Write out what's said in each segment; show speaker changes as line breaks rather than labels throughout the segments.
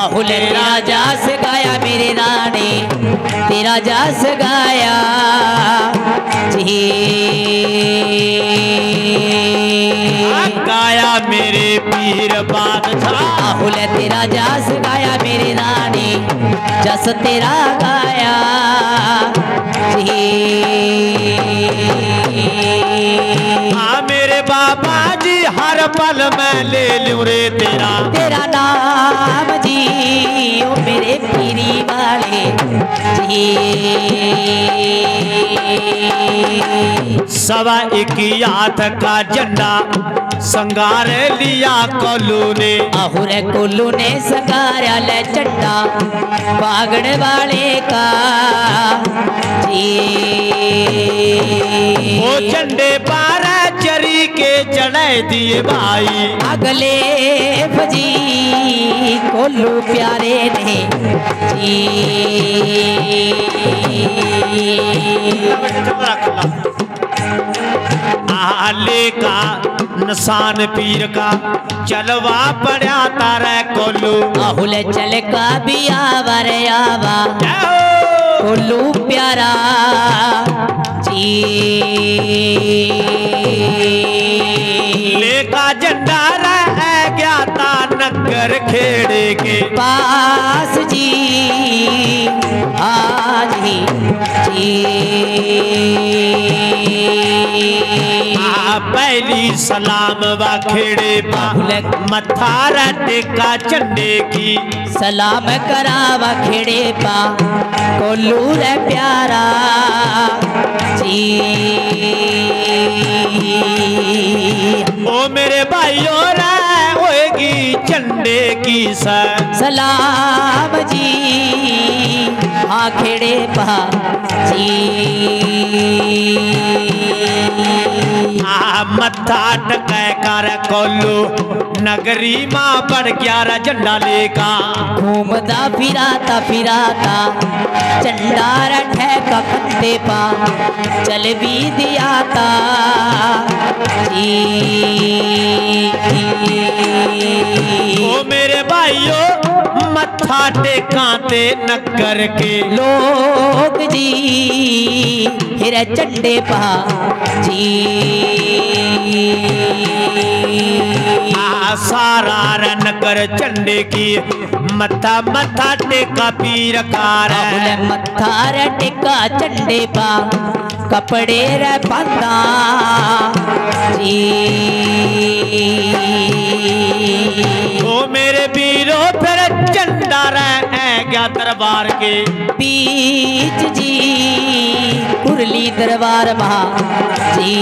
आहुल तेरा जास गाया मेरे रानी, तेरा जास गाया जी,
गाया मेरे पीर बादशाह।
आहुल तेरा जास गाया मेरे रानी, जस तेरा गाया जी।
हाँ मेरे बाबा जी हर पल मैं ले लूं रे तेरा,
तेरा नाम जी ओ मेरे पीरी वाले जी।
1.25 हाथ का झंडा संगार लिया कोल्लू ने,
आहुर कोल्लू ने संगारा ले झंडा बागड़ वाले का जी।
वो झंडे 12 चरी के चढ़े दिए भाई,
अगले फजी कोल्लू प्यारे ने जी।
आले का निशान पीर का चलवा पड़ा तारे कोल्लू,
आहुल चल का भी आवा रे आवा कोल्लू प्यारा जी।
लेका झंडा रह गया था नगर खेड़े के
पास जी आज ही जी।
पहली सलाम वा खेड़े पा मथारा टेका झंडे की,
सलाम करावा खेड़े पा कोल्लू रे प्यारा जी।
ओ मेरे भाइयों रे होएगी झंडे की
सलाम जी हाँ खेड़े पा जी।
मत्था टकै कर कोल्लू नगरी माँ बढ़ गया झंडा लेका,
घूमदा फिराता फिराता झंडा रठे का कंधे पा चल भी दिया था जी।
ओ मेरे भाइयों मत्था टेकाते नगर के
लोग जी फिर झंडे पा जी।
सारा नगर झंडे की मत्था मत्था टेका पीर कार,
मत्था रे टेका झंडे पा कपड़े रे बंदा जी।
ओ मेरे वीरों फिर झंडा रह गया दरबार के
बीच जी कुरली दरबार महा जी।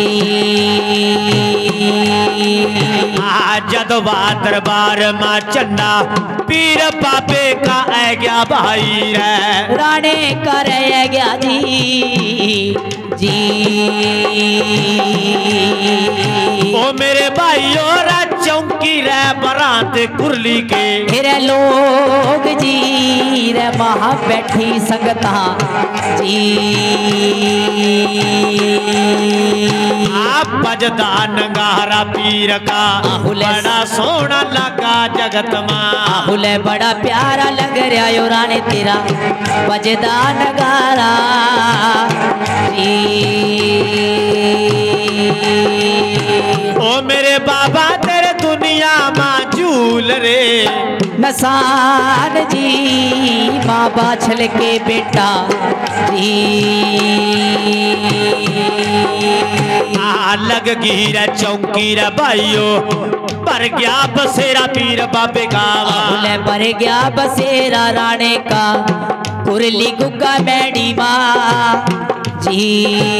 जदवा दरबार माँ चन्ना पीर पापे का आ गया भाई रे,
राणे का रह गया जी जी।
ओ मेरे भाइयों रे चौकी रे बरात कुरली के
फिर लोग जी रे महा बैठी संगता जी।
आप बजदा नगारा पीर का बड़ा सोना लगा जगत माँ,
आहुल बड़ा प्यारा लग रहा यो राणे तेरा बजदा नगारा जी।
ओ मेरे बाबा तेरे दुनिया माँ झूल रे
नसान जी माँ बाछल के बेटा जी।
लग गिरा चौकी रे भाइयों पर गया बसेरा पीर बाबे का,
पर गया बसेरा राणे का कुरली गुग्गा बैडी माँ जी।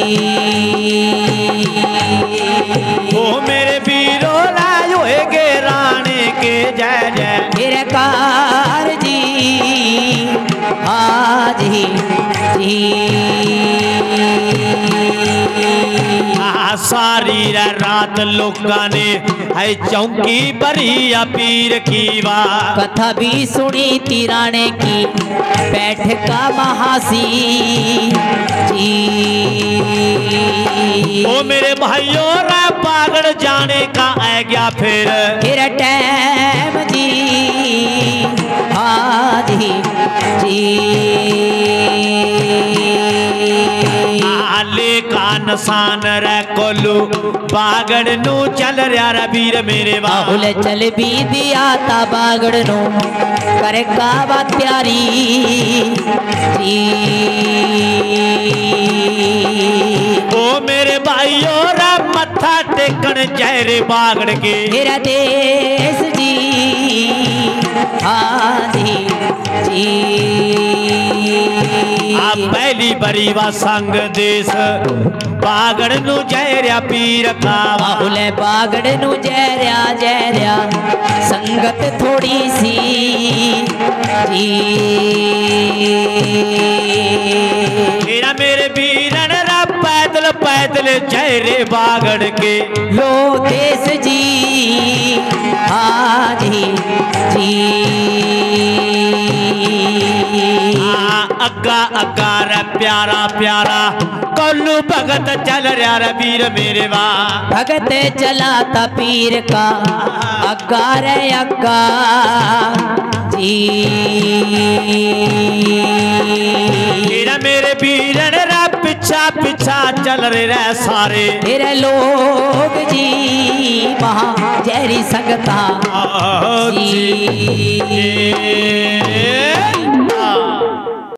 ओ मेरे वीरों लायो गे राणे के जय जय
गिरकार जी आज ही जी।
सारी रात लोगा ने है चौकी बरी पीर की वाह,
कथा भी सुनी थी राणे की बैठ का महासी जी।
ओ मेरे भाइयों रे बागड़ जाने का आ गया फिर
टाइम जी। हाँ जी जी।
आले का नसान रे कोलू बागड़ नू चल रहा रे वीर मेरे
बाहुल चल भी दिया ता बागड़ नू करे कावा त्यारी जी।
ओ मेरे भाइयों रे मत्था टेकन जहरे बागड़ के
मेरा देश जी। हाँ जी जी।
आ पहली बड़ी वा संग देश बागड़ नू जहरिया पीर का
बाहुल बागड़ नू जहरिया संगत थोड़ी सी जी।
मेरा मेरे वीरन रा पैदल पैदल जहरे बागड़ के
लो देश जी। हाँ जी जी।
अग्गा अग्गा रे प्यारा प्यारा कोल्लू भगत चल रहा रे वीर मेरे वाह
भगत चला था पीर का अग्गा रे अग्गा जी।
मेरा मेरे वीरन रा पिछा पिछा चल रहे सारे
तेरे लोग जी महा जहरी संगता जी।